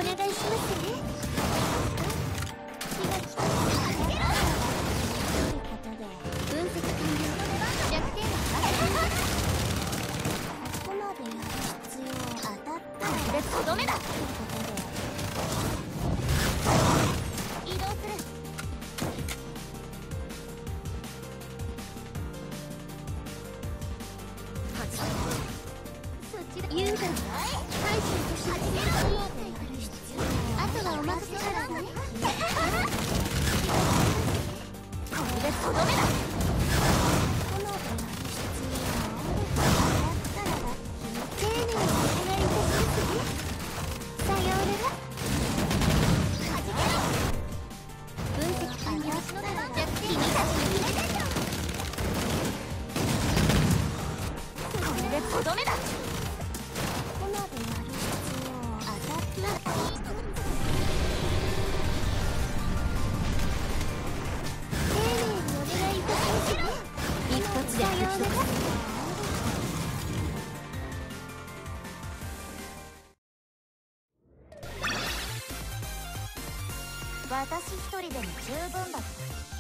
願いしますね。気が利くことで分析完了。弱点はここまでやる必要当たったらでとどめだ。移動する。ユーザーは対処としてやる必要。あとはお任せからね。これでとどめだ。このやる必要だったら丁寧にお願いいたしますね。さようなら。分析完了。君たちに入れてんの。これでとどめだ。私一人でも十分だと。